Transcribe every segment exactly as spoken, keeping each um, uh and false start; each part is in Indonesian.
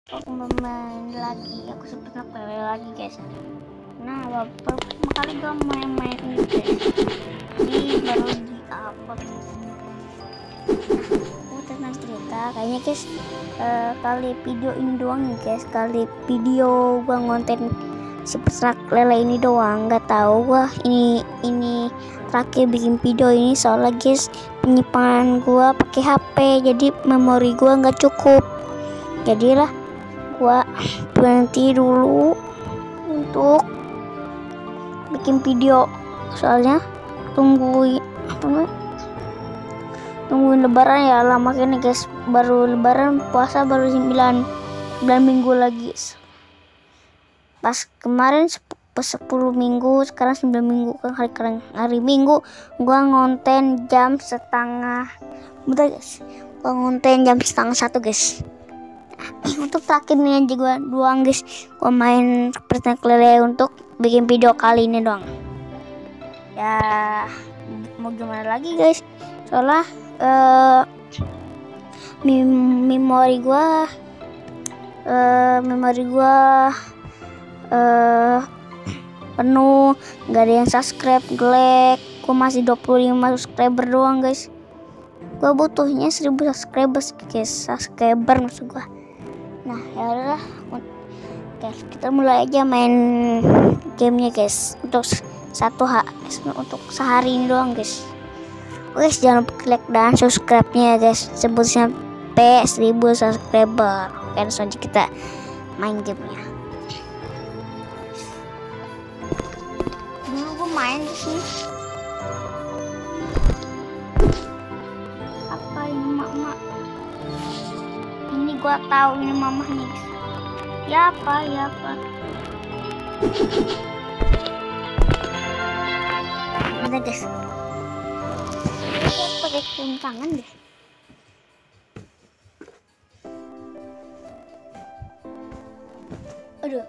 aku main lagi, aku seperti play lagi guys. Nah pertama kali gue main-main ini guys, ini baru di apa guys. Aku tentang cerita kayaknya guys, uh, kali video ini doang nih guys, kali video gua ngonten si pesrak lele ini doang. Nggak tahu gua ini ini terakhir bikin video ini soalnya guys penyimpanan gua pakai H P, jadi memori gua nggak cukup, jadilah gua berhenti dulu untuk bikin video, soalnya tungguin apa namanya, tungguin lebaran ya lama ini guys, baru lebaran puasa baru sembilan minggu lagi guys. Pas kemarin sepuluh minggu, sekarang sembilan minggu kan, hari keren hari Minggu gua ngonten jam setengah bentar guys, gua ngonten jam setengah satu guys. Untuk terakhir nih aja gua doang guys, gua main pertanyaan lele untuk bikin video kali ini doang ya. Mau gimana lagi guys, soalnya uh, mem memori gua uh, memori gua uh, penuh, nggak ada yang subscribe, gelek. Gua masih dua puluh lima subscriber doang guys, gua butuhnya seribu subscriber guys, subscriber maksud gua. Nah ya udah, oke kita mulai aja main gamenya guys, untuk satu h untuk sehari ini doang guys. Guys jangan lupa klik dan subscribe nya guys, sebut sampai seribu subscriber. Oke langsung aja kita main gamenya. Dulu gue main sih apa ini mak-mak ini, gua tahu ini mama nih ya apa ya apa. Ada guys, saya pakai krim tangan deh. Aduh,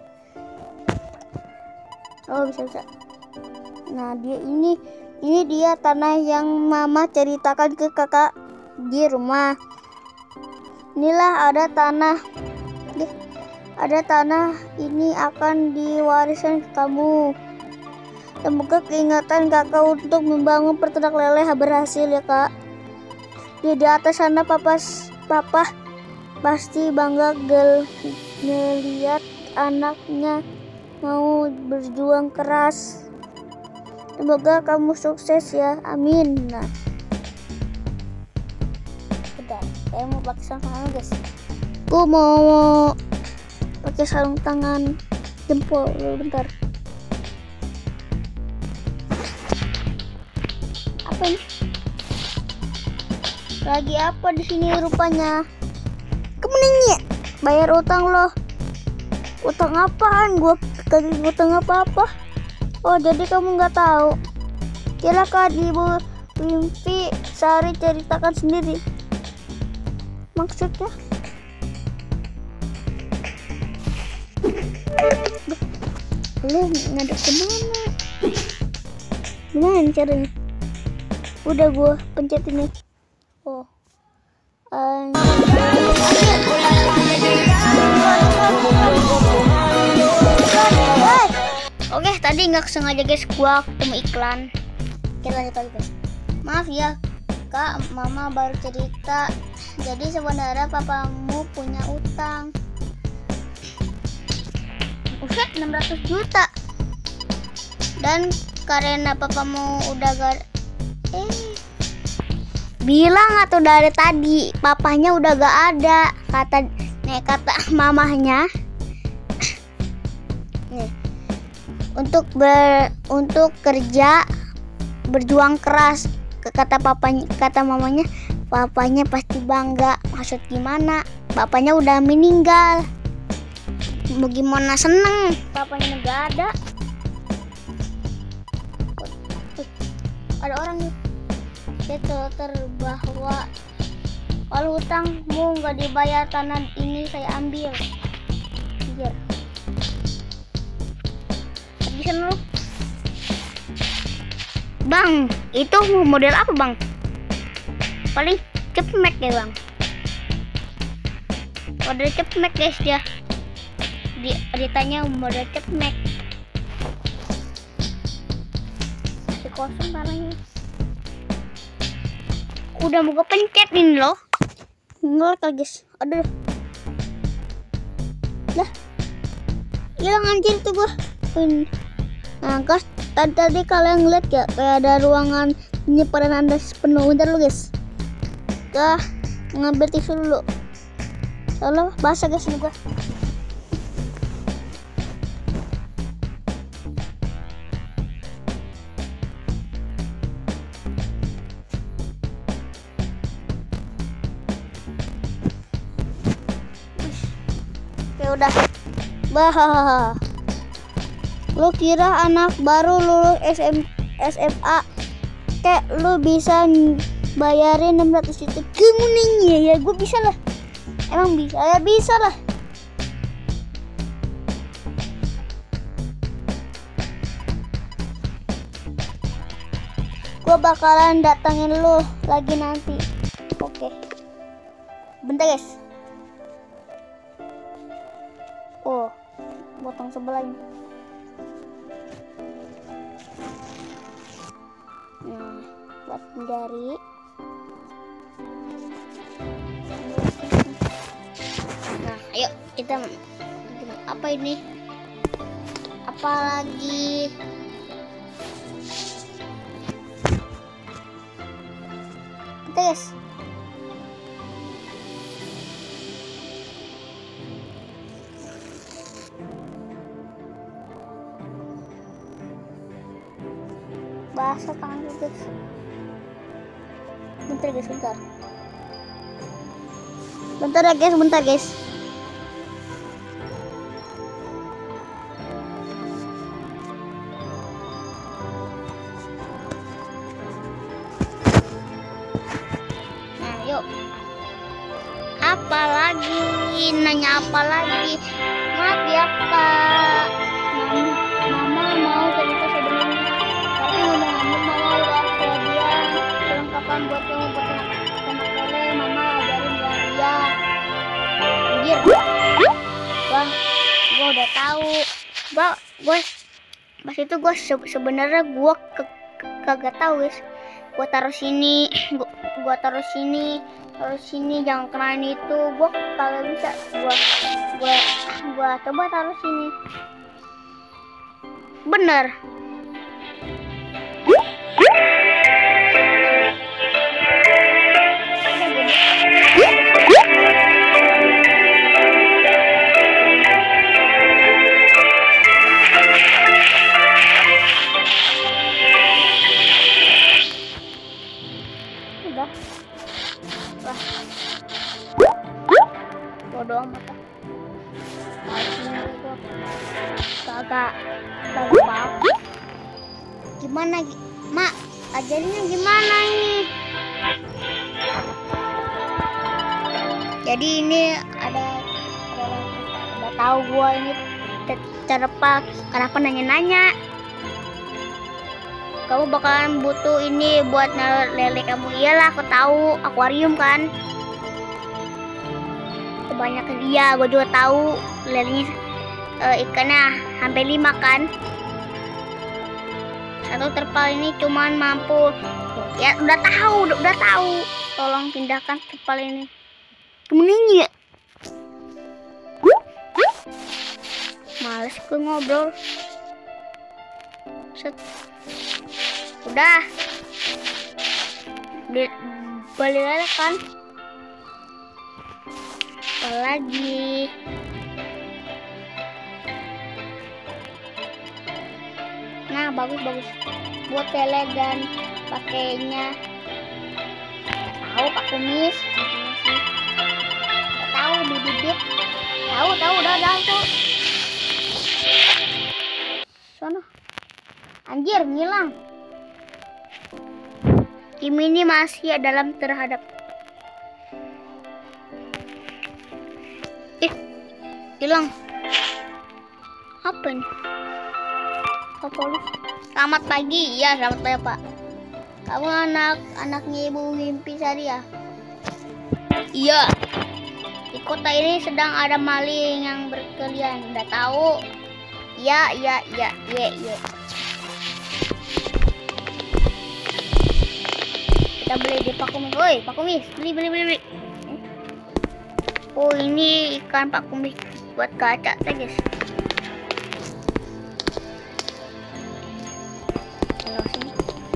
oh bisa bisa. Nah dia ini ini dia tanah yang mama ceritakan ke kakak di rumah. Inilah ada tanah, ada tanah ini akan diwariskan ke kamu. Semoga keingatan kakak untuk membangun peternak lele berhasil ya kak. Di di atas sana papa papa pasti bangga gel ngeliat anaknya mau berjuang keras. Semoga kamu sukses ya, amin. Nah udah, saya mau pakai sarung tangan guys. Aku mau pakai sarung tangan jempol dulu bentar. Apa ini? Lagi apa di sini rupanya? Kemeningnya bayar utang loh. Utang apaan? Gua kagak utang apa-apa. Oh jadi kamu nggak tahu? Kira kak Ibu Wimpi Sari ceritakan sendiri. Maksudnya? Lu ngadep kemana? Gimana caranya? Udah gua pencet ini. Oh. Um, Oke, tadi nggak sengaja guys, gua ketemu iklan. Kita lanjut lagi guys. Maaf ya kak, mama baru cerita. Jadi sebenarnya papamu punya utang. Uset enam ratus juta. Dan karena papamu udah gak eh bilang atau dari tadi papanya udah gak ada, kata nih kata mamahnya nih, untuk ber untuk kerja berjuang keras, kata papanya kata mamanya papanya pasti bangga. Maksud gimana? Bapaknya udah meninggal, mau gimana seneng papanya nggak ada. Ada orang nih, itu terbahwa kalau hutangmu nggak dibayar tanah ini saya ambil. Biar bisa lu bang, itu model apa bang? Paling cepet ya bang. Mode cepmek guys dia. Di, ditanya mode cepmek. Si kosong tanahnya. Udah mau kepencet ini loh. Ngelak guys. Aduh. Dah. Hilang anjir tuh gua. Nah guys, tadi, tadi kalian ngeliat ya kayak ada ruangan penyimpanan anda penuh. Bentar lu guys. Dah, ngambil tisu dulu. Soalnya basah guys ini gua. Oke udah. Bah. Lu kira anak baru lulus S M S M A kayak lu bisa bayarin enam ratus juta kemuningnya ya? Gue bisa lah. Emang bisa ya, bisa lah. Gue bakalan datangin lu lagi nanti. Oke. Bentar guys. Oh, potong sebelah ini. Nah, buat jari. Nah, ayo kita apa ini? Apa lagi? Kita guys. Basah tangan gue guys. Bentar guys, bentar. Bentar ya guys, bentar guys. Nah yuk. Apa lagi? Nanya apa lagi? Maaf ya Kak. Mama mau cerita sebelumnya. Tapi ngomong-ngomong mama udah kejadian perlengkapan buat kamu buat sama Lele. Mama ajarin ya dia. Anjir. Bang, gua udah tahu. Bang, gue pas itu gue se sebenarnya gue ke kagak tahu guys. Gue taruh sini, gua, gua taruh sini, taruh sini, jangan kenain itu. Gue kagak bisa. Gue gue gue coba taruh sini. Bener. Udah. Wah. Bodoh amat. Kagak kagak apa-apa. Gimana Mak? Ajarinnya gimana ini? Jadi ini ada ada udah tahu gua ini cara apa? Kenapa nanya-nanya? Kamu bakalan butuh ini buat naruh lele kamu. Iyalah, aku tahu, akuarium kan. Kebanyakan iya, gue juga tahu lelenya uh, ikannya hampir lima kan. Satu terpal ini cuman mampu. Ya udah tahu, udah, udah tahu. Tolong pindahkan terpal ini. Kemudian ya. Males gue ngobrol. Set. Udah. Balik lagi kan. Apa lagi? Nah, bagus bagus. Buat lele dan pakainya. Tahu Pak Kumis? Tahu bibit. Tahu tahu udah udah tuh. Sono. Anjir, ngilang. Tim ini masih dalam terhadap. Ih, hilang. Apa ini? Apa lu? Selamat pagi, ya selamat pagi Pak. Kamu anak anaknya Ibu Wimpi Sari ya? Iya. kota ini sedang ada maling yang berkeliaran. Udah tahu? Ya, ya, ya, ya, ya. Kita beli di Pak Kumis. Woi, Pak Kumis, beli, beli, beli, beli. Oh, ini ikan Pak Kumis buat kaca, ya guys. Kalau sini.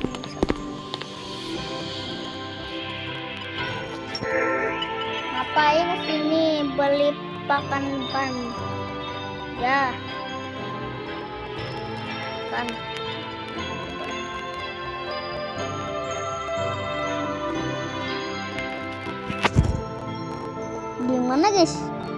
Ngapain kesini beli pakan ikan? Ya. Kan. Di mana, guys?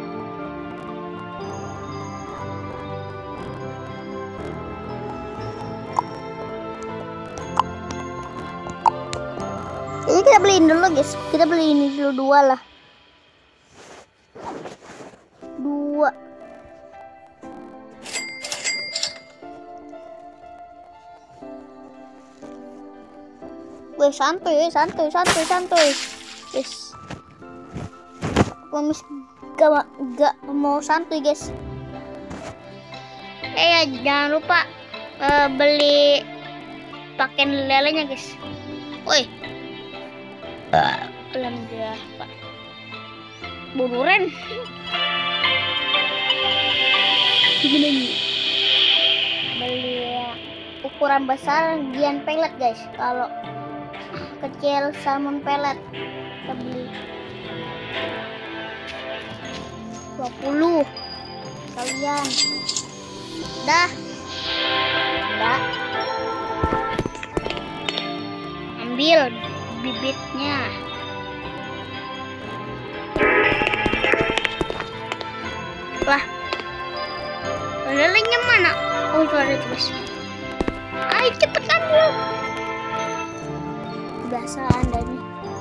Ini kita beliin dulu, guys. Kita beli ini dulu dua lah. Dua. Weh, santuy, santuy, santuy, santuy. Guys. Kumis gak, gak mau santuy, guys. Eh ya, jangan lupa uh, beli pakaian lelenya, guys. Woi. Uh, Alhamdulillah, Pak. Bururen. Gini nih. Beli ukuran besar gian pelet, guys. Kalau kecil salmon pelet kita beli dua puluh kalian. Dah. Dah. Ambil bibitnya. Wah. Lelenya mana? Oh, itu ada terus. Ayo cepet ambil. Kebiasaan dari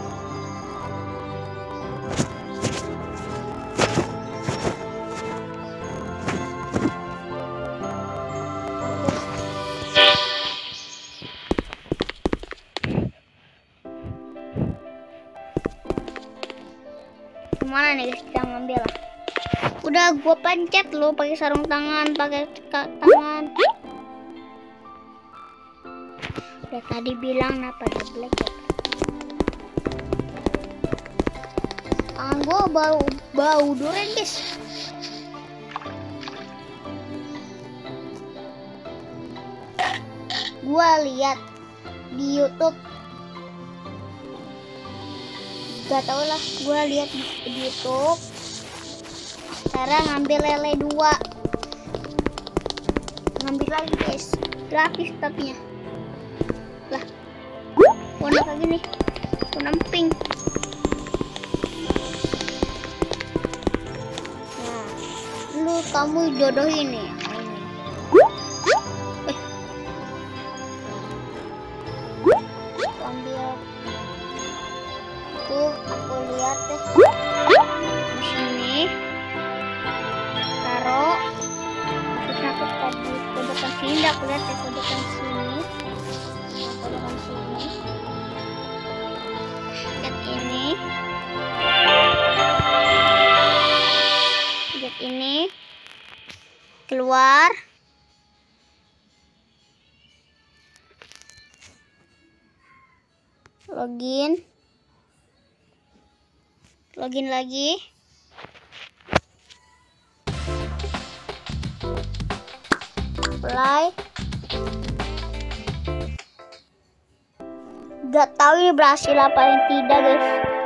kemana nih, guys? Kita ngambil lah. Udah gua pencet lo pakai sarung tangan, pakai tangan. Udah tadi bilang apa dia black ya? Tangan gua bau bau durian, guys. Gua lihat di YouTube. Gak tau lah, gua lihat di YouTube. Cara ngambil lele dua. Ngambil lagi, guys. Gratis tapi ya. Lah. Warna kayak gini. Warna pink. Nah, lu kamu jodohin nih. Ambil. Tuh, aku lihat deh. Di sini. Taruh. Terus aku tadi ke depan sini, aku lihat ya ke depan sini. Ke depan sini. Lihat ini. Lihat ini. Keluar. Login. Login lagi. Apply. Gak tahu ini berhasil apa yang tidak, guys.